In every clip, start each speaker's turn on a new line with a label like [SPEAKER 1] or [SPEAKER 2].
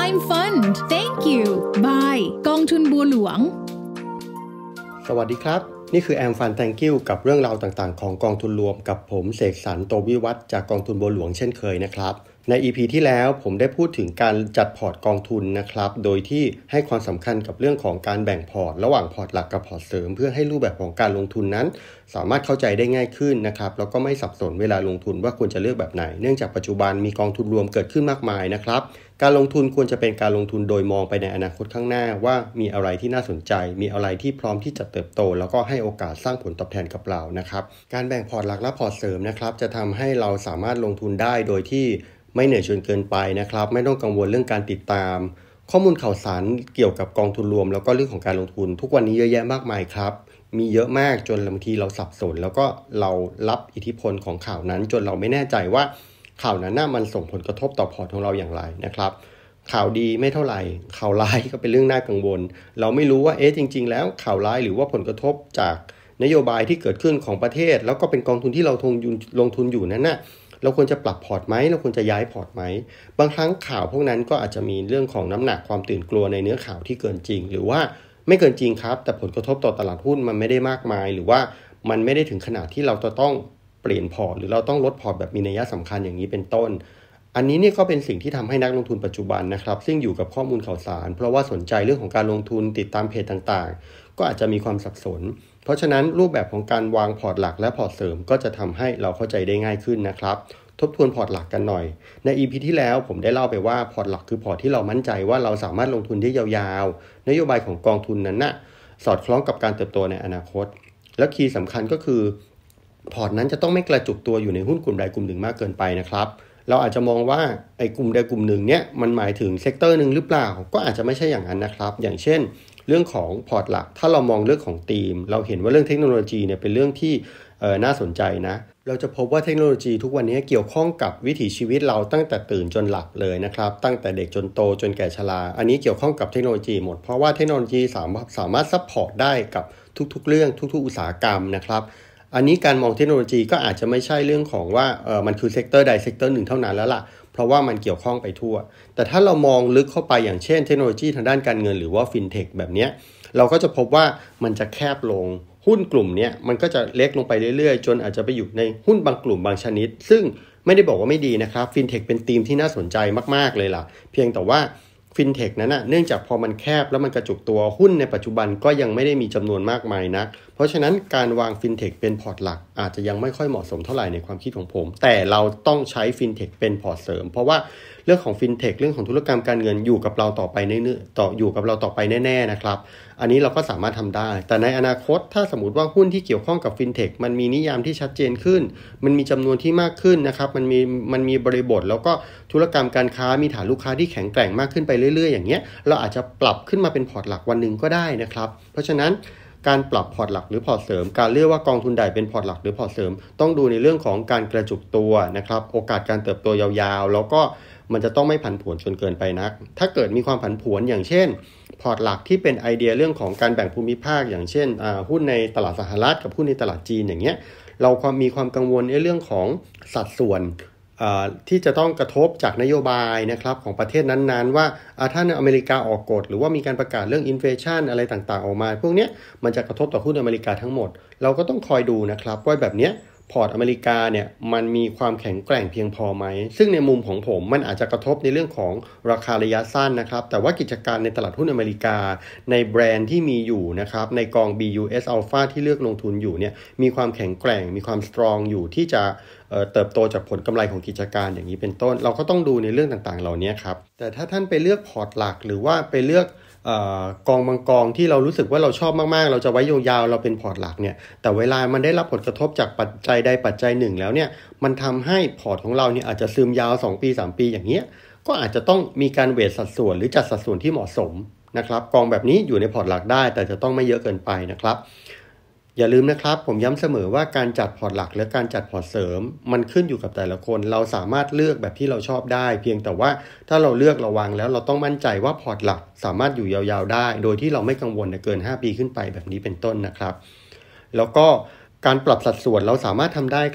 [SPEAKER 1] I'm fund thank you bye กองทุนบัวหลวง
[SPEAKER 2] สวัสดีครับนี่คือ I'm fund thank you กับเรื่องราวต่างๆของกองทุนรวมกับผมเสกสรร โตวิวัฒน์จากกองทุนบัวหลวงเช่นเคยนะครับใน EP ที่แล้วผมได้พูดถึงการจัดพอร์ตกองทุนนะครับโดยที่ให้ความสำคัญกับเรื่องของการแบ่งพอร์ตระหว่างพอร์ตหลักกับพอร์ตเสริมเพื่อให้รูปแบบของการลงทุนนั้นสามารถเข้าใจได้ง่ายขึ้นนะครับแล้วก็ไม่สับสนเวลาลงทุนว่าควรจะเลือกแบบไหนเนื่องจากปัจจุบันมีกองทุนรวมเกิดขึ้นมากมายนะครับการลงทุนควรจะเป็นการลงทุนโดยมองไปในอนาคตข้างหน้าว่ามีอะไรที่น่าสนใจมีอะไรที่พร้อมที่จะเติบโตแล้วก็ให้โอกาสสร้างผลตอบแทนกับเรานะครับการแบ่งพอร์ตหลักและพอร์ตเสริมนะครับจะทำให้เราสามารถลงทุนได้โดยที่ไม่เหนื่อยจนเกินไปนะครับไม่ต้องกังวลเรื่องการติดตามข้อมูลข่าวสารเกี่ยวกับกองทุนรวมแล้วก็เรื่องของการลงทุนทุกวันนี้เยอะแยะมากมายครับมีเยอะมากจนบางทีเราสับสนแล้วก็เรารับอิทธิพลของข่าวนั้นจนเราไม่แน่ใจว่าข่าวนั้นน่ะมันส่งผลกระทบต่อพอร์ตของเราอย่างไรนะครับข่าวดีไม่เท่าไหร่ข่าวร้ายก็เป็นเรื่องน่ากังวลเราไม่รู้ว่าจริงๆแล้วข่าวร้ายหรือว่าผลกระทบจากนโยบายที่เกิดขึ้นของประเทศแล้วก็เป็นกองทุนที่เราลงทุนอยู่นั้นน่ะเราควรจะปรับพอร์ตไหมเราควรจะย้ายพอร์ตไหมบางครั้งข่าวพวกนั้นก็อาจจะมีเรื่องของน้ำหนักความตื่นกลัวในเนื้อข่าวที่เกินจริงหรือว่าไม่เกินจริงครับแต่ผลกระทบต่อตลาดหุ้นมันไม่ได้มากมายหรือว่ามันไม่ได้ถึงขนาดที่เราจะต้องเปลี่ยนพอร์ตหรือเราต้องลดพอร์ตแบบมีนัยสำคัญอย่างนี้เป็นต้นอันนี้เนี่ยก็เป็นสิ่งที่ทำให้นักลงทุนปัจจุบันนะครับซึ่งอยู่กับข้อมูลข่าวสารเพราะว่าสนใจเรื่องของการลงทุนติดตามเพจต่างๆก็อาจจะมีความสับสนเพราะฉะนั้นรูปแบบของการวางพอร์ตหลักและพอร์ตเสริมก็จะทำให้เราเข้าใจได้ง่ายขึ้นนะครับทบทวนพอร์ตหลักกันหน่อยใน EP ที่แล้วผมได้เล่าไปว่าพอร์ตหลักคือพอร์ตที่เรามั่นใจว่าเราสามารถลงทุนได้ยาวๆนโยบายของกองทุนนั้นน่ะสอดคล้องกับการเติบโตในอนาคตและคีย์สำคัญก็คือพอร์ตนั้นจะต้องไม่กระจุกตัวอยู่ในหุ้นกลุ่มใดกลุ่มหนึ่งมากเกินไปนะครับเราอาจจะมองว่าไอ้กลุ่มใดกลุ่มหนึ่งเนี่ยมันหมายถึงเซกเตอร์นึงหรือเปล่าก็อาจจะไม่ใช่อย่างนั้นนะครับอย่างเช่นเรื่องของพอร์ตหลักถ้าเรามองเรื่องของธีมเราเห็นว่าเรื่องเทคโนโลยีเนี่ยเป็นเรื่องที่น่าสนใจนะเราจะพบว่าเทคโนโลยีทุกวันนี้เกี่ยวข้องกับวิถีชีวิตเราตั้งแต่ตื่นจนหลับเลยนะครับตั้งแต่เด็กจนโตจนแก่ชราอันนี้เกี่ยวข้องกับเทคโนโลยีหมดเพราะว่าเทคโนโลยีสามารถซัพพอร์ตได้กับทุกๆเรื่องทุกๆอุตสาหกรรมนะครับอันนี้การมองเทคโนโลยีก็อาจจะไม่ใช่เรื่องของว่ามันคือเซกเตอร์ใดเซกเตอร์หนึ่งเท่านั้นแล้วล่ะเพราะว่ามันเกี่ยวข้องไปทั่วแต่ถ้าเรามองลึกเข้าไปอย่างเช่นเทคโนโลยีทางด้านการเงินหรือว่าฟินเทคแบบนี้เราก็จะพบว่ามันจะแคบลงหุ้นกลุ่มนี้มันก็จะเล็กลงไปเรื่อยๆจนอาจจะไปอยู่ในหุ้นบางกลุ่มบางชนิดซึ่งไม่ได้บอกว่าไม่ดีนะครับฟินเทคเป็นธีมที่น่าสนใจมากๆเลยล่ะเพียงแต่ว่าฟินเทคนั้นเนื่องจากพอมันแคบแล้วมันกระจุกตัวหุ้นในปัจจุบันก็ยังไม่ได้มีจำนวนมากมายนักเพราะฉะนั้นการวางฟินเทคเป็นพอร์ตหลักอาจจะยังไม่ค่อยเหมาะสมเท่าไหร่ในความคิดของผมแต่เราต้องใช้ฟินเทคเป็นพอร์ตเสริมเพราะว่าเรื่องของฟินเทคเรื่องของธุรกรรมการเงินอยู่กับเราต่อไปแน่ๆนะครับอันนี้เราก็สามารถทำได้แต่ในอนาคตถ้าสมมติว่าหุ้นที่เกี่ยวข้องกับฟินเทคมันมีนิยามที่ชัดเจนขึ้นมันมีจำนวนที่มากขึ้นนะครับมันมีบริบทแล้วก็ธุรกรรมการค้ามีฐานลูกค้าที่แข็งแกร่งมากขึ้นไปเรื่อยๆอย่างเงี้ยเราอาจจะปรับขึ้นมาเป็นพอร์ตหลักวันนึงก็ได้นะครับเพราะฉะนั้นการปรับพอร์ตหลักหรือพอร์ตเสริมการเลือกว่ากองทุนใดเป็นพอร์ตหลักหรือพอร์ตเสริมต้องดูในเรื่องของการกระจุกตัวนะครับโอกาสการเติบโตยาวๆแล้วก็มันจะต้องไม่ผันผวนจนเกินไปนักถ้าเกิดมีความผันผวนอย่างเช่นพอร์ตหลักที่เป็นไอเดียเรื่องของการแบ่งภูมิภาคอย่างเช่นหุ้นในตลาดสหรัฐกับหุ้นในตลาดจีนอย่างเงี้ยเรามีความกังวลในเรื่องของสัดส่วนที่จะต้องกระทบจากนโยบายนะครับของประเทศนั้นๆว่าถ้าอเมริกาออกกฎหรือว่ามีการประกาศเรื่องอินเฟลชันอะไรต่างๆออกมาพวกนี้มันจะกระทบต่อหุ้นอเมริกาทั้งหมดเราก็ต้องคอยดูนะครับว่าแบบนี้พอร์ตอเมริกาเนี่ยมันมีความแข็งแกร่งเพียงพอไหมซึ่งในมุมของผมมันอาจจะกระทบในเรื่องของราคาระยะสั้นนะครับแต่ว่ากิจการในตลาดหุ้นอเมริกาในแบรนด์ที่มีอยู่นะครับในกอง BUS Alpha ที่เลือกลงทุนอยู่เนี่ยมีความแข็งแกร่งมีความสตรองอยู่ที่จะเติบโตจากผลกำไรของกิจการอย่างนี้เป็นต้นเราก็ต้องดูในเรื่องต่างๆเหล่านี้ครับแต่ถ้าท่านไปเลือกพอร์ตหลักหรือว่าไปเลือกกองบางกองที่เรารู้สึกว่าเราชอบมากๆเราจะไว้ยาวๆเราเป็นพอร์ตหลักเนี่ยแต่เวลามันได้รับผลกระทบจากปัจจัยใดปัจจัยหนึ่งแล้วเนี่ยมันทำให้พอร์ตของเราเนี่ยอาจจะซึมยาว2ปี3ปีอย่างเงี้ยก็อาจจะต้องมีการเวทสัดส่วนหรือจัดสัดส่วนที่เหมาะสมนะครับกองแบบนี้อยู่ในพอร์ตหลักได้แต่จะต้องไม่เยอะเกินไปนะครับอย่าลืมนะครับผมย้ำเสมอว่าการจัดพอร์ตหลักและการจัดพอร์ตเสริมมันขึ้นอยู่กับแต่ละคนเราสามารถเลือกแบบที่เราชอบได้เพียงแต่ว่าถ้าเราเลือกระวังแล้วเราต้องมั่นใจว่าพอร์ตหลักสามารถอยู่ยาวๆได้โดยที่เราไม่กังวลเกิน5ปีขึ้นไปแบบนี้เป็นต้นนะครับแล้วก็การปรับสัดส่วนเราสามารถทำได้ครับ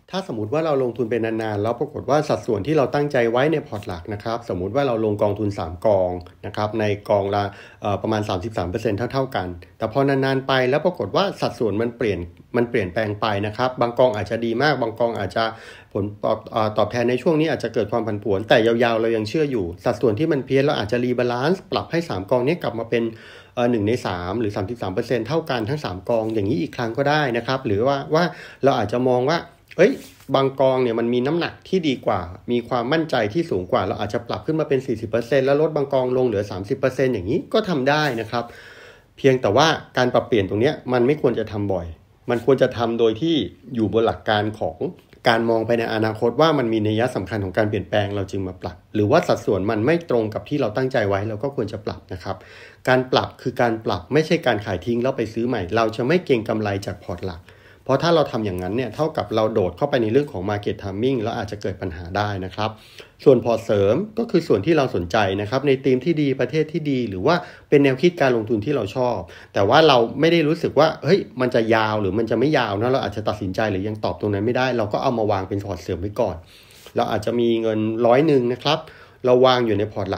[SPEAKER 2] ถ้าสมมติว่าเราลงทุนเป็นนานๆแล้วปรากฏว่าสัดส่วนที่เราตั้งใจไว้ในพอร์ตหลักนะครับสมมุติว่าเราลงกองทุน3กองนะครับในกองละประมาณ 33% เท่าๆกันแต่พอนานๆไปแล้วปรากฏว่าสัดส่วนมันเปลี่ยนแปลงไปนะครับบางกองอาจจะดีมากบางกองอาจจะผลตอบแทนในช่วงนี้อาจจะเกิดความผันผวนแต่ยาวๆเรายังเชื่ออยู่สัดส่วนที่มันเพี้ยนเราอาจจะรีบาลานซ์ปรับให้3กองนี้กลับมาเป็น1 ใน 3หรือ 33% เท่ากันทั้ง3กองอย่างนี้อีกครั้งก็ได้นะครับหรือว่าเราอาจจะมองว่าบางกองเนี่ยมันมีน้ำหนักที่ดีกว่ามีความมั่นใจที่สูงกว่าเราอาจจะปรับขึ้นมาเป็น 40% แล้วลดบางกองลงเหลือ 30% อย่างนี้ก็ทำได้นะครับเพียงแต่ว่าการปรับเปลี่ยนตรงนี้มันไม่ควรจะทำบ่อยมันควรจะทำโดยที่อยู่บนหลักการของการมองไปในอนาคตว่ามันมีนัยสำคัญของการเปลี่ยนแปลงเราจึงมาปรับหรือว่าสัดส่วนมันไม่ตรงกับที่เราตั้งใจไว้เราก็ควรจะปรับนะครับการปรับคือการปรับไม่ใช่การขายทิ้งแล้วไปซื้อใหม่เราจะไม่เก็งกำไรจากพอร์ตหลักเพราะถ้าเราทำอย่างนั้นเนี่ยเท่ากับเราโดดเข้าไปในเรื่องของ Market Timing แล้วอาจจะเกิดปัญหาได้นะครับส่วนพอร์ตเสริมก็คือส่วนที่เราสนใจนะครับในธีมที่ดีประเทศที่ดีหรือว่าเป็นแนวคิดการลงทุนที่เราชอบแต่ว่าเราไม่ได้รู้สึกว่ามันจะยาวหรือมันจะไม่ยาวนะเราอาจจะตัดสินใจหรือยังตอบตรงนั้นไม่ได้เราก็เอามาวางเป็นพอร์ตเสริมไว้ก่อนเราอาจจะมีเงิน100นะครับเราวางอยู่ในพอร์ตหลัก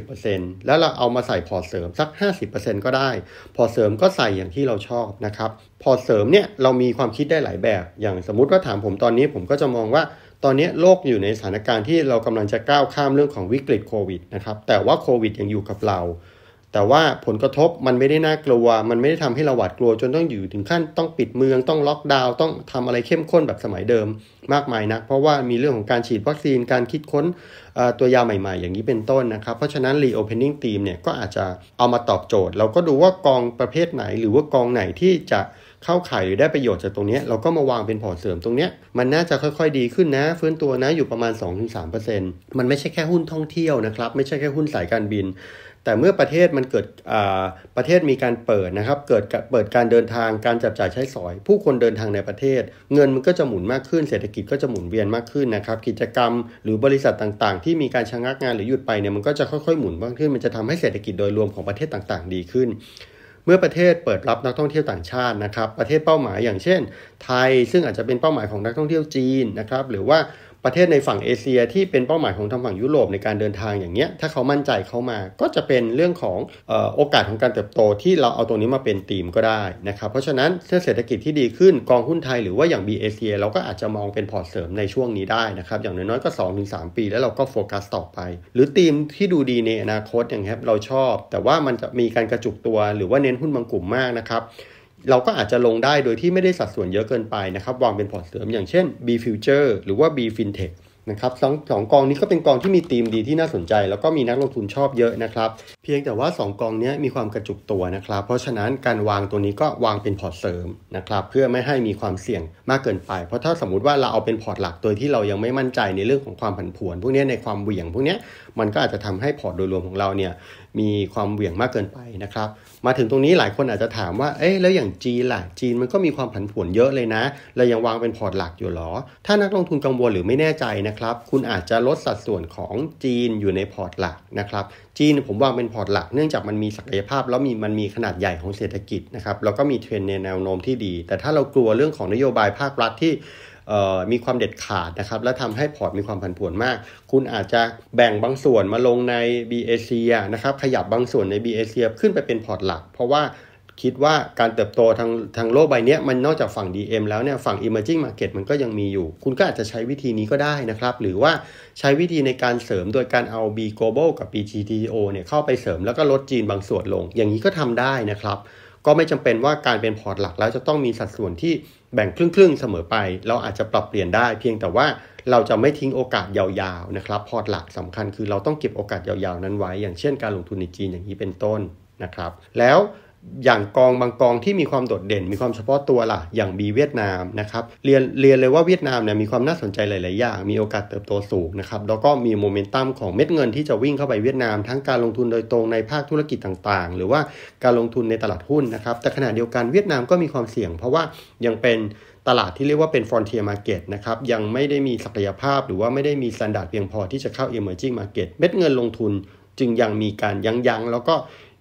[SPEAKER 2] 50% แล้วเราเอามาใส่พอร์ตเสริมสัก 50% ก็ได้พอร์ตเสริมก็ใส่อย่างที่เราชอบนะครับพอร์ตเสริมเนี่ยเรามีความคิดได้หลายแบบอย่างสมมุติว่าถามผมตอนนี้ผมก็จะมองว่าตอนนี้โลกอยู่ในสถานการณ์ที่เรากำลังจะก้าวข้ามเรื่องของวิกฤตโควิดนะครับแต่ว่าโควิดยังอยู่กับเราแต่ว่าผลกระทบมันไม่ได้น่ากลัวมันไม่ได้ทำให้เราหวาดกลัวจนต้องอยู่ถึงขั้นต้องปิดเมืองต้องล็อกดาวน์ต้องทำอะไรเข้มข้นแบบสมัยเดิมมากมายนะเพราะว่ามีเรื่องของการฉีดวัคซีนการคิดค้นตัวยาใหม่ๆอย่างนี้เป็นต้นนะครับเพราะฉะนั้น reopening team เนี่ยก็อาจจะเอามาตอบโจทย์เราก็ดูว่ากองประเภทไหนหรือว่ากองไหนที่จะเข้าข่ายหรือได้ประโยชน์จากตรงนี้เราก็มาวางเป็นพอร์ตเสริมตรงนี้มันน่าจะค่อยๆดีขึ้นนะฟื้นตัวนะอยู่ประมาณ 2-3% มันไม่ใช่แค่หุ้นท่องเที่ยวนะครับไม่ใช่แค่หุ้นสายการบินแต่เมื่อประเทศมันเกิดประเทศมีการเปิดนะครับเปิดการเดินทางการจับจ่ายใช้สอยผู้คนเดินทางในประเทศเงินมันก็จะหมุนมากขึ้นเศรษฐกิจก็จะหมุนเวียนมากขึ้นนะครับกิจกรรมหรือบริษัทต่างๆที่มีการชะงักงานหรือหยุดไปเนี่ยมันก็จะค่อยๆหมุนมากขึ้นมันจะทำให้เศรษฐกิจโดยรวมของประเทศต่างๆดีขึ้นเมื่อประเทศเปิดรับนักท่องเที่ยวต่างชาตินะครับประเทศเป้าหมายอย่างเช่นไทยซึ่งอาจจะเป็นเป้าหมายของนักท่องเที่ยวจีนนะครับหรือว่าประเทศในฝั่งเอเชียที่เป็นเป้าหมายของทางฝั่งยุโรปในการเดินทางอย่างเงี้ยถ้าเขามั่นใจเข้ามาก็จะเป็นเรื่องของโอกาสของการเติบโตที่เราเอาตรงนี้มาเป็นธีมก็ได้นะครับเพราะฉะนั้นถ้าเศรษฐกิจที่ดีขึ้นกองหุ้นไทยหรือว่าอย่าง BACA เราก็อาจจะมองเป็นพอร์ตเสริมในช่วงนี้ได้นะครับอย่างน้อยๆก็ 2-3 ปีแล้วเราก็โฟกัสต่อไปหรือธีมที่ดูดีในอนาคตอย่างครับเราชอบแต่ว่ามันจะมีการกระจุกตัวหรือว่าเน้นหุ้นบางกลุ่มมากนะครับเราก็อาจจะลงได้โดยที่ไม่ได้สัดส่วนเยอะเกินไปนะครับวางเป็นพอร์ตเสริมอย่างเช่น B Future หรือว่า B Fintechนะครับสองกองนี้ก็เป็นกองที่มีธีมดีที่น่าสนใจแล้วก็มีนักลงทุนชอบเยอะนะครับเพียงแต่ว่า2กองนี้มีความกระจุกตัวนะครับเพราะฉะนั้นการวางตัวนี้ก็วางเป็นพอร์ตเสริมนะครับเพื่อไม่ให้มีความเสี่ยงมากเกินไปเพราะถ้าสมมุติว่าเราเอาเป็นพอร์ตหลักโดยที่เรายังไม่มั่นใจในเรื่องของความผันผวนพวกนี้ในความเหวี่ยงพวกนี้มันก็อาจจะทำให้พอร์ตโดยรวมของเราเนี่ยมีความเหวี่ยงมากเกินไปนะครับมาถึงตรงนี้หลายคนอาจจะถามว่าแล้วอย่างจีนล่ะจีนมันก็มีความผันผวนเยอะเลยนะเรายังวางเป็นพอร์ตหลักอยู่หรอถ้านักลงทุนกังวลหรือไม่แน่ใจนะครับคุณอาจจะลดสัดส่วนของจีนอยู่ในพอร์ตหลักนะครับจีนผมวางเป็นพอร์ตหลักเนื่องจากมันมีศักยภาพแล้วมันมีขนาดใหญ่ของเศรษฐกิจนะครับแล้วก็มีเทรนด์ในแนวโน้มที่ดีแต่ถ้าเรากลัวเรื่องของนโยบายภาครัฐที่มีความเด็ดขาดนะครับและทำให้พอร์ตมีความผันผวนมากคุณอาจจะแบ่งบางส่วนมาลงใน BACA นะครับขยับบางส่วนใน BACA ขึ้นไปเป็นพอร์ตหลักเพราะว่าคิดว่าการเติบโตทางโลกใบนี้มันนอกจากฝั่ง DM แล้วเนี่ยฝั่ง Emerging Market มันก็ยังมีอยู่คุณก็อาจจะใช้วิธีนี้ก็ได้นะครับหรือว่าใช้วิธีในการเสริมโดยการเอา B Global กับ BGTO เนี่ยเข้าไปเสริมแล้วก็ลดจีนบางส่วนลงอย่างนี้ก็ทำได้นะครับก็ไม่จำเป็นว่าการเป็นพอร์ตหลักแล้วจะต้องมีสัดส่วนที่แบ่งครึ่งๆเสมอไปเราอาจจะปรับเปลี่ยนได้เพียงแต่ว่าเราจะไม่ทิ้งโอกาสยาวๆนะครับพอร์ตหลักสำคัญคือเราต้องเก็บโอกาสยาวๆนั้นไว้อย่างเช่นการลงทุนในจีนอย่างนี้เป็นต้นนะครับแล้วอย่างกองบางกองที่มีความโดดเด่นมีความเฉพาะตัวล่ะอย่าง B เวียดนามนะครับเรียนเลยว่าเวียดนามเนี่ยมีความน่าสนใจหลายๆอย่างมีโอกาสเติบโตสูงนะครับแล้วก็มีโมเมนตัมของเม็ดเงินที่จะวิ่งเข้าไปเวียดนามทั้งการลงทุนโดยตรงในภาคธุรกิจต่างๆหรือว่าการลงทุนในตลาดหุ้นนะครับแต่ขณะเดียวกันเวียดนามก็มีความเสี่ยงเพราะว่ายังเป็นตลาดที่เรียกว่าเป็น frontier market นะครับยังไม่ได้มีศักยภาพหรือว่าไม่ได้มีสแตนดาร์ดเพียงพอที่จะเข้า emerging market เม็ดเงินลงทุนจึงยังมีการยั้งแล้วก็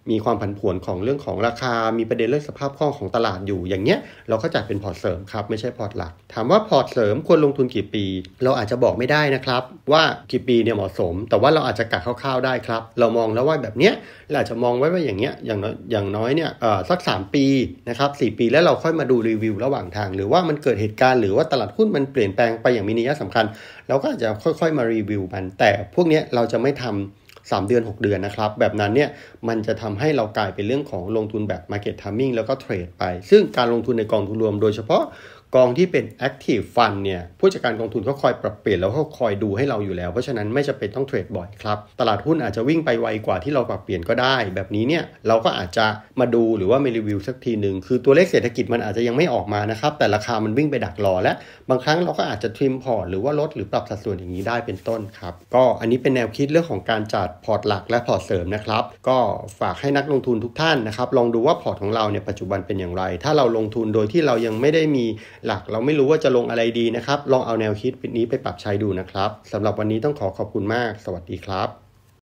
[SPEAKER 2] มีความผันผวนของเรื่องของราคามีประเด็นเรื่องสภาพคล่องของตลาดอยู่อย่างเงี้ยเราก็จัดเป็นพอร์ตเสริมครับไม่ใช่พอร์ตหลักถามว่าพอร์ตเสริมควรลงทุนกี่ปีเราอาจจะบอกไม่ได้นะครับว่ากี่ปีเนี่ยเหมาะสมแต่ว่าเราอาจจะกะคร่าวๆได้ครับเรามองแล้วว่าแบบเนี้ยเราอาจจะมองไว้ว่าอย่างเงี้ยอย่างน้อยเนี่ยสัก3ปีนะครับ4ปีแล้วเราค่อยมาดูรีวิวระหว่างทางหรือว่ามันเกิดเหตุการณ์หรือว่าตลาดหุ้นมันเปลี่ยนแปลงไปอย่างมีนัยสำคัญเราก็อาจจะค่อยๆมารีวิวมันแต่พวกเนี้ยเราจะไม่ทำ3 เดือน 6 เดือนนะครับแบบนั้นเนี่ยมันจะทำให้เรากลายเป็นเรื่องของลงทุนแบบ Market Timing แล้วก็เทรดไปซึ่งการลงทุนในกองทุนรวมโดยเฉพาะกองที่เป็น Active Fund เนี่ยผู้จัดการกองทุนเขาคอยปรับเปลี่ยนแล้วเขาคอยดูให้เราอยู่แล้วเพราะฉะนั้นไม่จำเป็นต้องเทรดบ่อยครับตลาดหุ้นอาจจะวิ่งไปไวกว่าที่เราปรับเปลี่ยนก็ได้แบบนี้เนี่ยเราก็อาจจะมาดูหรือว่ามารีวิวสักทีนึงคือตัวเลขเศรษฐกิจมันอาจจะยังไม่ออกมานะครับแต่ราคามันวิ่งไปดักรอและบางครั้งเราก็อาจจะทริมพอร์ตหรือว่าลดหรือปรับสัดส่วนอย่างนี้ได้เป็นต้นครับก็อันนี้เป็นแนวคิดเรื่องของการจัดพอร์ตหลักและพอร์ตเสริมนะครับก็ฝากให้นักลงทุนทุกท่านนะครับลองดูว่าพอร์ตของเราเนี่ยปัจจุบันเป็นอย่างไรถ้าเราลงทุนโดยที่เรายังไม่ได้มีหลักเราไม่รู้ว่าจะลงอะไรดีนะครับลองเอาแนวคิดนี้ไปปรับใช้ดูนะครับสำหรับวันนี้ต้องขอบคุณมากสวัสดีครับ